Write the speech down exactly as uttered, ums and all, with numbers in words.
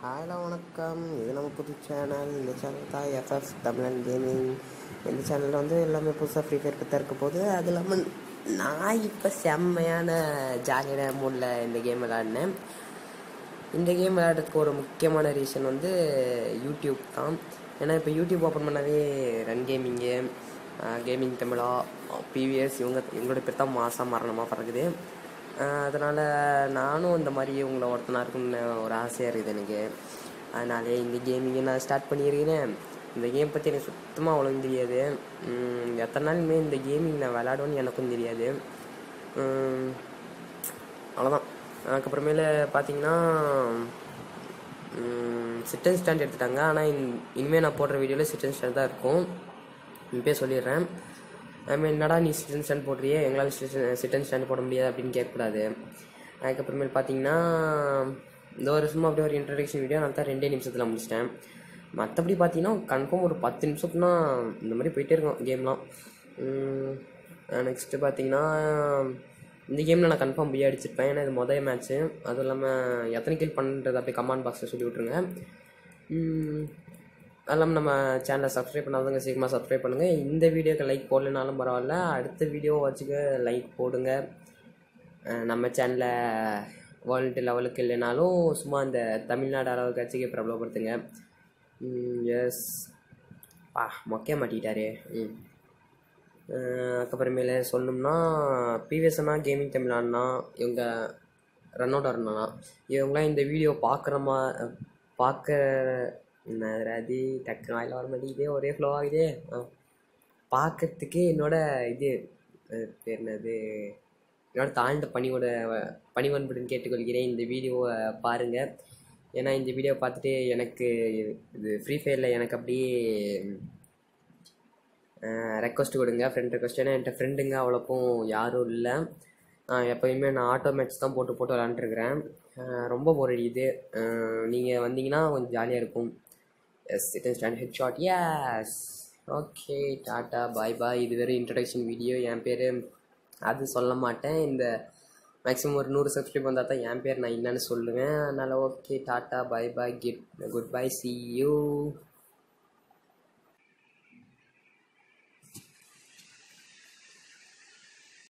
Hello வணக்கம். இது நம்ம புது சேனல். இந்த சேனல் தான் எஃப் எஃப் Tamilan Gaming. இந்த சேனலில் வந்து எல்லாமே புதுசாக ஃப்ரீ ஃபயர் பற்றி இருக்க போது. அது இல்லாமல் நான் இப்போ செம்மையான ஜாலியான மூடில் இந்த கேம் விளையாடினேன். இந்த கேம் விளையாடுறதுக்கு ஒரு முக்கியமான ரீசன் வந்து யூடியூப் தான். ஏன்னா இப்போ யூடியூப் ஓப்பன் பண்ணாவே ரன் கேமிங்கு, கேமிங் தமிழா, பிவிஎஸ் இவங்க இவங்களோட பேர் தான் மாதம் மரணமாக பறக்குது. அதனால் நானும் இந்த மாதிரி உங்களை ஒருத்தனா இருக்குன்னு ஒரு ஆசையாக இருக்குது எனக்கு. அதனாலே இந்த கேமிங்கை நான் ஸ்டார்ட் பண்ணியிருக்கிறேன். இந்த கேம் பற்றி எனக்கு சுத்தமாக அவ்வளோவும் தெரியாது. எத்தனை நாளுமே இந்த கேமிங் நான் விளையாடுவேன்னு எனக்கும் தெரியாது. அவ்வளோதான். அதுக்கப்புறமேல பார்த்தீங்கன்னா சிட்டன் ஸ்டாண்ட் எடுத்துட்டாங்க. ஆனால் இன் இனிமேல் நான் போடுற வீடியோவில் சிட்டன் ஸ்டாண்ட் தான் இருக்கும். இப்போயே சொல்லிடுறேன். ஐ என்னடா நீ சிட்டன் ஸ்டாண்ட் போடுறியே, எங்களால் சிட்டன் ஸ்டாண்ட் போட முடியாது அப்படின்னு கேட்கக்கூடாது. அதுக்கப்புறமேல் பார்த்தீங்கன்னா இந்த ஒரு சும்மா அப்படியே ஒரு இன்ட்ரடக்ஷன் வீடியோ நான் தான் ரெண்டே நிமிஷத்தில் முடிச்சிட்டேன். மற்றபடி பார்த்தீங்கன்னா கன்ஃபார்ம் ஒரு பத்து நிமிஷத்துனா இந்த மாதிரி போயிட்டே இருக்கும் கேம்லாம். நெக்ஸ்ட்டு பார்த்தீங்கன்னா இந்த கேமில் நான் கன்ஃபார்ம் பிஏ அடிச்சிருப்பேன். ஏன்னா இது மொதல் மேட்ச்சு. அதுவும் இல்லாமல் எத்தனை கில் பண்ணுறது அப்படியே கமெண்ட் பாக்ஸில் சொல்லி விட்ருங்க. அதெல்லாம் நம்ம சேனலை சப்ஸ்கிரைப் பண்ணாதவங்க சீக்கிரமாக சப்ஸ்கிரைப் பண்ணுங்கள். இந்த வீடியோக்கு லைக் போடலனாலும் பரவாயில்ல, அடுத்த வீடியோ வச்சுக்க லைக் போடுங்க. நம்ம சேனலை வேர்ல்டு லெவலுக்கு இல்லைனாலும் சும்மா இந்த தமிழ்நாடு அளவுக்கு வச்சுக்க பிரபலப்படுத்துங்க. எஸ் பா மொக்கைய மாட்டிக்கிட்டாரு. ம் அதுக்கப்புறமேல சொல்லணும்னா பிவிஎஸ்னா கேமிங் தமிழான்னா இவங்க ரன் அவுட் ஆடணும்னா இவங்களாம் இந்த வீடியோ பார்க்குறமா பார்க்க என்னது டக்குனு வாயில் வர மாட்டேங்குதே, ஒரே ஃப்ளோ ஆகுதே. பார்க்கறதுக்கு என்னோட இது பேர் என்னது என்னோட தாழ்ந்த பணியோட பணிவன்புடன் கேட்டுக்கொள்கிறேன். இந்த வீடியோவை பாருங்கள். ஏன்னா இந்த வீடியோவை பார்த்துட்டு எனக்கு இது ஃப்ரீ ஃபயரில் எனக்கு அப்படியே ரெக்வஸ்ட் கொடுங்க, ஃப்ரெண்ட் ரெக்வஸ்ட். ஏன்னா என்கிட்ட ஃப்ரெண்டுங்க அவ்வளோக்கும் யாரும் இல்லை. எப்போயுமே நான் ஆட்டோ மேட்ச் தான் போட்டு போட்டு விளாண்டுருக்குறேன். ரொம்ப போர் அடிக்குது. நீங்கள் வந்தீங்கன்னா கொஞ்சம் ஜாலியாக இருக்கும். Yes it is stand head shot. Yes okay tata bye bye. இது வெறும் இன்ட்ரடக்ஷன் வீடியோ. என் பேர் அது சொல்ல மாட்டேன். இந்த மேக்ஸிமம் ஒரு நூறு சப்ஸ்கிரைப் வந்தால் தான் என் பேர் நான் என்னன்னு சொல்லுவேன். அதனால் okay tata bye bye, get good bye, see you.